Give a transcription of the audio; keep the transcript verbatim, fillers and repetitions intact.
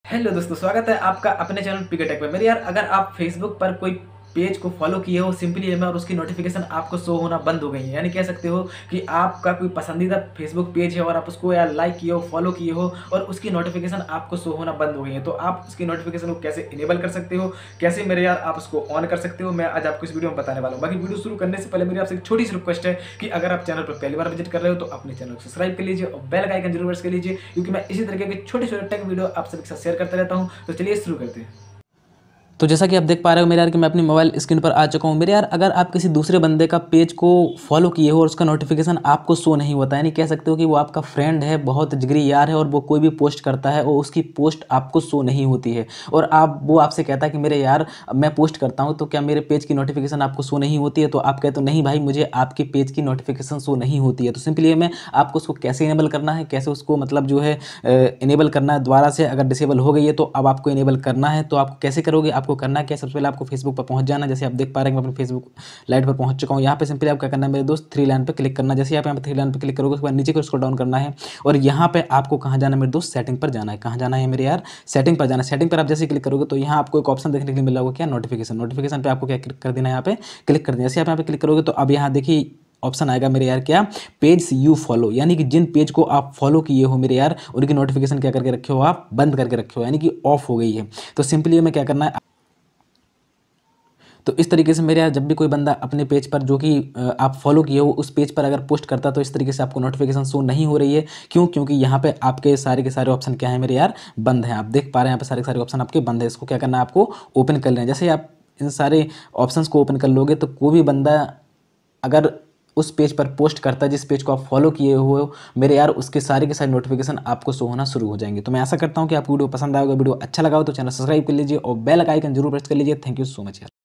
Hello दोस्तों, स्वागत है आपका अपने चैनल पिके टेक पे। मेरे यार, अगर आप फेसबुक पर कोई पेज को फॉलो किए हो सिंपली एम और उसकी नोटिफिकेशन आपको शो होना बंद हो गई है, यानी कह सकते हो कि आपका कोई पसंदीदा फेसबुक पेज है और आप उसको यार लाइक किए हो, फॉलो किए हो और उसकी नोटिफिकेशन आपको शो होना बंद हो गई है, तो आप उसकी नोटिफिकेशन को कैसे इनेबल कर सकते हो, कैसे मेरे यार आप उसको ऑन कर सकते हो, मैं आज आपको इस वीडियो में बताने वाला हूँ। बाकी वीडियो शुरू करने से पहले मेरी आपसे एक छोटी सी रिक्वेस्ट है कि अगर आप चैनल पर पहली बार विजिट कर रहे हो तो अपने चैनल को सब्सक्राइब कर लीजिए और बेल का आइकन जरूर प्रेस कर लीजिए, क्योंकि मैं इसी तरीके के छोटे छोटे टेक वीडियो आप सभी के साथ शेयर करता रहता हूँ। तो चलिए शुरू करते हैं। तो जैसा कि आप देख पा रहे हो मेरे यार कि मैं अपनी मोबाइल स्क्रीन पर आ चुका हूँ। मेरे यार, अगर आप किसी दूसरे बंदे का पेज को फॉलो किए हो और उसका नोटिफिकेशन आपको शो नहीं होता है, यानी कह सकते हो कि वो आपका फ्रेंड है, बहुत जिगरी यार है और वो कोई भी पोस्ट करता है और उसकी पोस्ट आपको शो नहीं होती है और आप वो आपसे कहता है कि मेरे यार मैं पोस्ट करता हूँ तो क्या मेरे पेज की नोटिफिकेशन आपको शो नहीं होती है, तो आप कहते हो नहीं भाई, मुझे आपके पेज की नोटिफिकेशन शो नहीं होती है। तो सिंपली में आपको उसको कैसे इनेबल करना है, कैसे उसको मतलब जो है इनेबल करना है दोबारा से। अगर डिसेबल हो गई है तो अब आपको इनेबल करना है, तो आप कैसे करोगे, आपको करना क्या, सबसे पहले आपको फेसबुक पर पहुंच जाना। जैसे आप देख पा रहे हैं मैं अपने फेसबुक लाइट पर पहुंच चुका हूं। यहाँ पे सिंपली आप क्या करना है मेरे दोस्त, थ्री लाइन पर क्लिक करना। जैसे आप यहाँ पे थ्री लाइन पर क्लिक करोगे उसके बाद नीचे को स्क्रॉल डाउन करना है और यहाँ पे आपको कहाँ जाना है मेरे दोस्त, सेटिंग पर जाना है। कहाँ जाना है मेरे यार, सेटिंग पर जाना है। सेटिंग पर आप जैसे क्लिक करोगे तो यहाँ आपको एक ऑप्शन देखने के लिए मिला होगा, क्या, नोटिफिकेशन। नोटिफिकेशन पे आपको क्या क्लिक कर देना है, यहाँ पे क्लिक कर देना। जैसे आप यहाँ पे क्लिक करोगे तो अब यहाँ देखिए ऑप्शन आएगा मेरे यार, क्या, पेज यू फॉलो, यानी कि जिन पेज को आप फॉलो किए हो मेरे यार उनकी नोटिफिकेशन क्या करके रखे हो, आप बंद करके रखे हो, यानी कि ऑफ हो गई है। तो सिंपली हमें क्या करना है, तो इस तरीके से मेरे यार जब भी कोई बंदा अपने पेज पर जो कि आप फॉलो किए हो उस पेज पर अगर पोस्ट करता है तो इस तरीके से आपको नोटिफिकेशन शो नहीं हो रही है। क्यों? क्योंकि यहाँ पे आपके सारे के सारे ऑप्शन क्या है मेरे यार, बंद हैं। आप देख पा रहे हैं यहाँ पे सारे के सारे ऑप्शन आपके बंद है। इसको क्या करना है, आपको ओपन कर लेना है। जैसे आप इन सारे ऑप्शंस को ओपन कर लोगे तो कोई भी बंदा अगर उस पेज पर पोस्ट करता है जिस पेज को आप फॉलो किए हुए हो मेरे यार, उसके सारे के सारे नोटिफिकेशन आपको शो होना शुरू हो जाएंगे। तो मैं ऐसा करता हूँ कि आपको वीडियो पसंद आएगा, वीडियो अच्छा लगा हो तो चैनल सब्सक्राइब कर लीजिए और बेल का आइकन जरूर प्रेस कर लीजिए। थैंक यू सो मच यार।